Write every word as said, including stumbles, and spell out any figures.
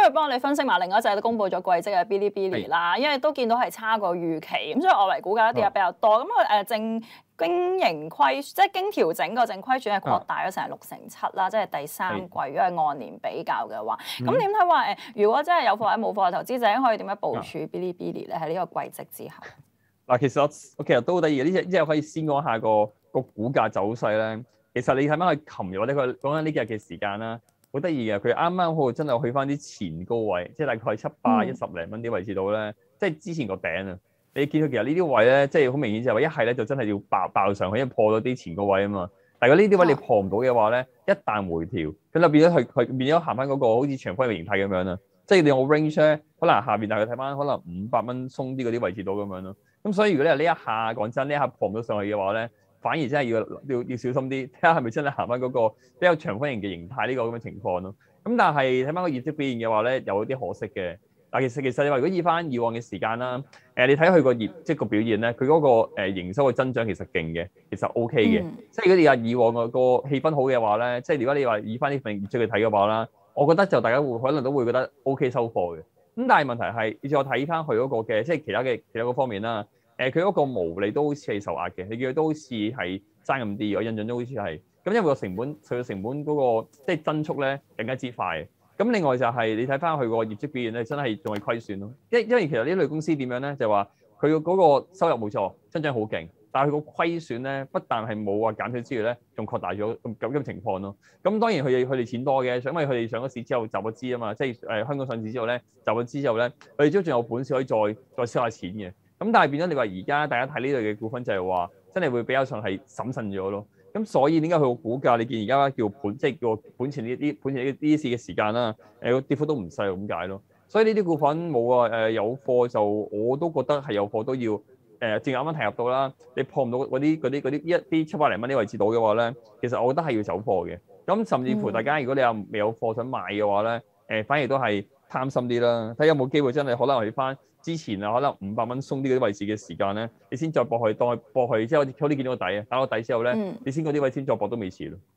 如幫我哋分析埋另一隻都公佈咗季績嘅 Bilibili 啦，因為都見到係差過預期，咁所以外圍股價跌得比較多。咁佢誒正經營虧，即係經調整個淨虧損係擴大咗成六成七啦，即係第三季，如果係按年比較嘅話，咁點睇話誒？如果真係有貨或者冇貨嘅投資者，可以點樣部署 Bilibili 咧？喺呢個季績之後， 嗱，其實我我其實都好得意嘅，呢隻呢隻可以先講下個個股價走勢咧。其實你睇翻佢琴日或者佢講緊呢幾日嘅時間啦，好得意嘅，佢啱啱好真係去翻啲前高位，即係大概七百一十零蚊啲位置度咧，即係之前個頂啊。你見到其實呢啲位咧，即係好明顯就係話一係咧就真係要爆爆上去，因為破咗啲前高位啊嘛。但係如果呢啲位你破唔到嘅話咧，一旦回調，咁就變咗佢佢變咗行翻嗰個好似長方形形態咁樣啦。即係你用 range 咧，可能下邊大概睇翻可能五百蚊鬆啲嗰啲位置度咁樣咯。咁所以如果你係呢一下講真，呢一下破唔到上去嘅話咧，反而真係要要要小心啲，睇下係咪真係行翻嗰個比較長方形嘅形態呢個咁嘅情況咯。咁但係睇翻個業績表現嘅話咧，有啲可惜嘅。但其實其實你話如果以翻以往嘅時間啦，誒你睇佢個業績個表現咧，佢嗰個誒營收嘅增長其實勁嘅，其實 O K 嘅。嗯、即係如果你話以往個個氣氛好嘅話咧，即係如果你話以翻呢份業績去睇嘅話啦，我覺得就大家會可能都會覺得 O K 收貨嘅。咁但係問題係，你再睇翻佢嗰個嘅即係其他嘅其他嗰方面啦，誒佢嗰個毛利都好似係受壓嘅，你見佢都好似係爭咁啲，我印象中好似係。咁因為個成本佢嘅成本嗰、嗰個即係增速咧更加之快。咁另外就係你睇翻佢個業績表現咧，真係仲係虧損咯。因因為其實呢類公司點樣咧，就話佢嗰個收入冇錯，增長好勁，但係佢個虧損咧，不但係冇話減少之餘咧，仲擴大咗咁咁嘅情況咯。咁當然佢哋佢哋錢多嘅，因為佢哋上咗市之後集咗資啊嘛，即係誒香港上市之後咧集咗資之後咧，佢哋都仲有本事可以再再燒下錢嘅。咁但係變咗你話而家大家睇呢類嘅股份就係話，真係會比較上係審慎咗咯。咁所以點解佢個股價你見而家叫盤，即係叫盤前呢啲盤前呢啲市嘅時間啦，誒個跌幅都唔細咁解咯。所以呢啲股份冇啊誒有貨就我都覺得係有貨都要誒，正啱啱提及到啦。你破唔到嗰啲嗰啲嗰啲一啲七百零蚊啲位置到嘅話咧，其實我覺得係要走貨嘅。咁甚至乎大家如果你有未有貨想買嘅話咧，誒反而都係貪心啲啦，睇有冇機會真係可能去翻之前啊，可能五百蚊鬆啲嗰啲位置嘅時間咧，你先再搏去當搏去，即係好似見到個底啊，打個底之後咧，嗯、你先嗰啲位先再搏都未遲咯。